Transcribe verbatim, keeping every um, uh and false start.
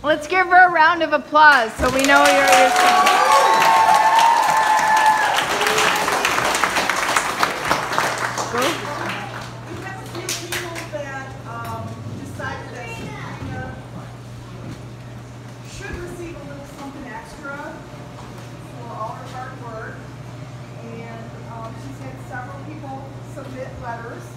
Let's give her a round of applause so we know you're your saying. We have a few people that um, decided that Sabrina should receive a little something extra for all her hard work. And um, she's had several people submit letters.